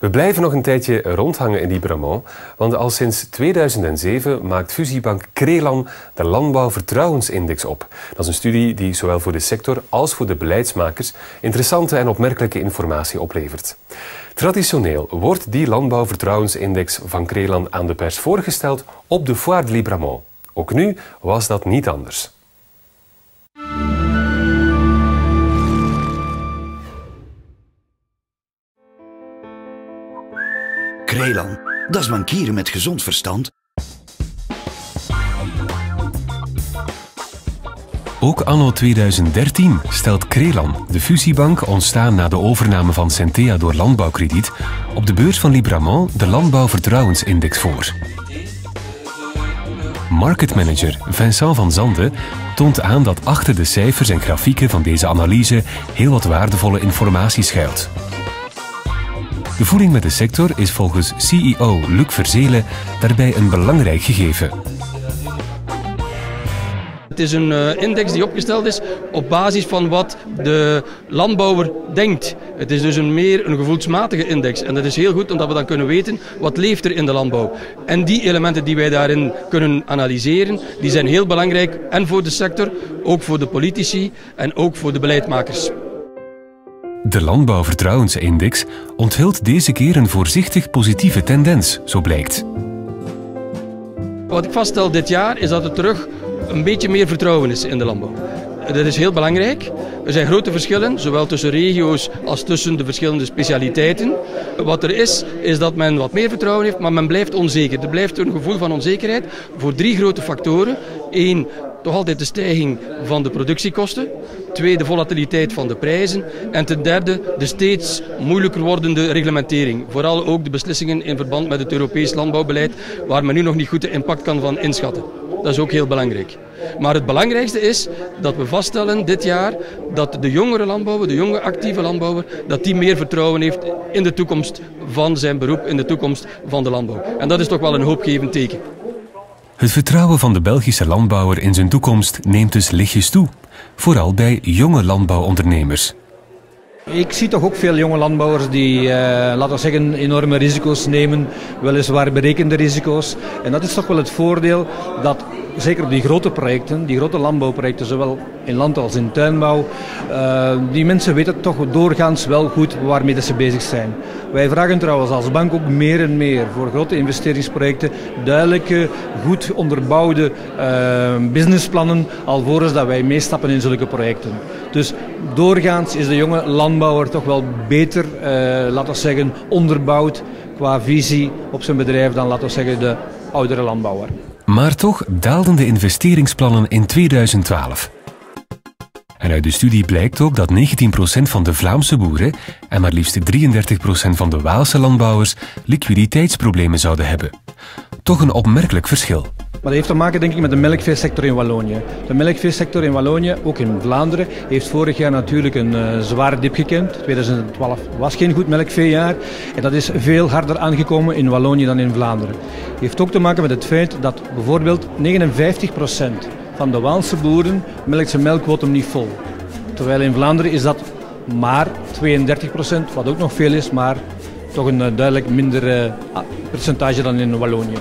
We blijven nog een tijdje rondhangen in Libramont, want al sinds 2007 maakt fusiebank Krelan de Landbouwvertrouwensindex op. Dat is een studie die zowel voor de sector als voor de beleidsmakers interessante en opmerkelijke informatie oplevert. Traditioneel wordt die Landbouwvertrouwensindex van Krelan aan de pers voorgesteld op de Foire de Libramont. Ook nu was dat niet anders. Krelan, dat is bankieren met gezond verstand. Ook anno 2013 stelt Krelan, de fusiebank ontstaan na de overname van Centea door Landbouwkrediet, op de beurs van Libramont de Landbouwvertrouwensindex voor. Marketmanager Vincent van Zande toont aan dat achter de cijfers en grafieken van deze analyse heel wat waardevolle informatie schuilt. De voeling met de sector is volgens CEO Luc Verzelen daarbij een belangrijk gegeven. Het is een index die opgesteld is op basis van wat de landbouwer denkt. Het is dus meer een gevoelsmatige index. En dat is heel goed omdat we dan kunnen weten wat leeft er in de landbouw. En die elementen die wij daarin kunnen analyseren, die zijn heel belangrijk en voor de sector, ook voor de politici en ook voor de beleidsmakers. De Landbouwvertrouwensindex onthult deze keer een voorzichtig positieve tendens, zo blijkt. Wat ik vaststel dit jaar is dat er terug een beetje meer vertrouwen is in de landbouw. Dat is heel belangrijk. Er zijn grote verschillen, zowel tussen regio's als tussen de verschillende specialiteiten. Wat er is dat men wat meer vertrouwen heeft, maar men blijft onzeker. Er blijft een gevoel van onzekerheid voor 3 grote factoren. 1, toch altijd de stijging van de productiekosten. 2, de volatiliteit van de prijzen. En ten derde, de steeds moeilijker wordende reglementering. Vooral ook de beslissingen in verband met het Europees landbouwbeleid, waar men nu nog niet goed de impact kan van inschatten. Dat is ook heel belangrijk. Maar het belangrijkste is dat we vaststellen dit jaar dat de jongere landbouwer, de jonge actieve landbouwer, dat die meer vertrouwen heeft in de toekomst van zijn beroep, in de toekomst van de landbouw. En dat is toch wel een hoopgevend teken. Het vertrouwen van de Belgische landbouwer in zijn toekomst neemt dus lichtjes toe. Vooral bij jonge landbouwondernemers. Ik zie toch ook veel jonge landbouwers die, laten we zeggen, enorme risico's nemen, weliswaar berekende risico's. En dat is toch wel het voordeel dat, zeker op die grote projecten, die grote landbouwprojecten, zowel in land als in tuinbouw, die mensen weten toch doorgaans wel goed waarmee ze bezig zijn. Wij vragen trouwens als bank ook meer en meer voor grote investeringsprojecten duidelijke, goed onderbouwde businessplannen alvorens dat wij meestappen in zulke projecten. Dus doorgaans is de jonge landbouwer toch wel beter, laten we zeggen, onderbouwd qua visie op zijn bedrijf dan, laten we zeggen, de oudere landbouwer. Maar toch daalden de investeringsplannen in 2012. En uit de studie blijkt ook dat 19% van de Vlaamse boeren en maar liefst 33% van de Waalse landbouwers liquiditeitsproblemen zouden hebben. Toch een opmerkelijk verschil. Maar dat heeft te maken, denk ik, met de melkveesector in Wallonië. De melkveesector in Wallonië, ook in Vlaanderen, heeft vorig jaar natuurlijk een zware dip gekend. 2012 was geen goed melkveejaar en dat is veel harder aangekomen in Wallonië dan in Vlaanderen. Het heeft ook te maken met het feit dat bijvoorbeeld 59% van de Waalse boeren melkt zijn melkquotum niet vol. Terwijl in Vlaanderen is dat maar 32%, wat ook nog veel is, maar toch een duidelijk minder percentage dan in Wallonië.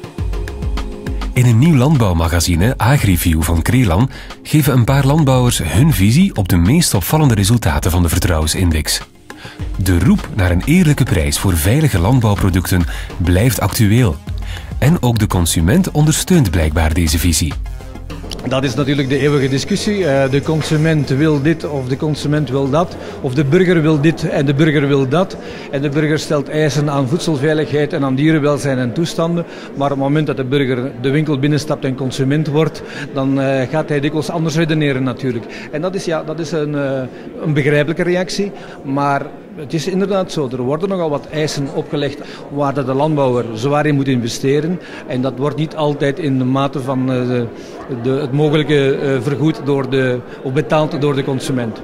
In een nieuw landbouwmagazine, AgriView van Krelan, geven een paar landbouwers hun visie op de meest opvallende resultaten van de vertrouwensindex. De roep naar een eerlijke prijs voor veilige landbouwproducten blijft actueel. En ook de consument ondersteunt blijkbaar deze visie. Dat is natuurlijk de eeuwige discussie. De consument wil dit of de consument wil dat. Of de burger wil dit en de burger wil dat. En de burger stelt eisen aan voedselveiligheid en aan dierenwelzijn en toestanden. Maar op het moment dat de burger de winkel binnenstapt en consument wordt, dan gaat hij dikwijls anders redeneren natuurlijk. En dat is een begrijpelijke reactie. Maar het is inderdaad zo, er worden nogal wat eisen opgelegd waar de landbouwer zwaar in moet investeren. En dat wordt niet altijd in de mate van het mogelijke vergoed of betaald door de consument.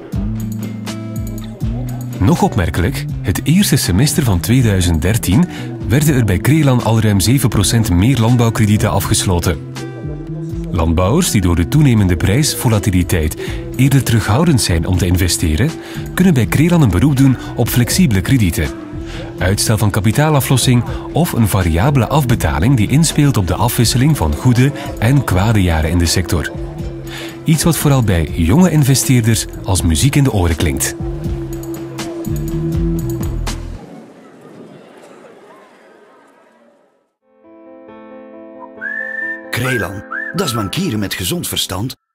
Nog opmerkelijk, het eerste semester van 2013 werden er bij Krelan al ruim 7% meer landbouwkredieten afgesloten. Landbouwers die door de toenemende prijsvolatiliteit eerder terughoudend zijn om te investeren, kunnen bij Krelan een beroep doen op flexibele kredieten. uitstel van kapitaalaflossing of een variabele afbetaling die inspeelt op de afwisseling van goede en kwade jaren in de sector. Iets wat vooral bij jonge investeerders als muziek in de oren klinkt. Krelan, dat is bankieren met gezond verstand.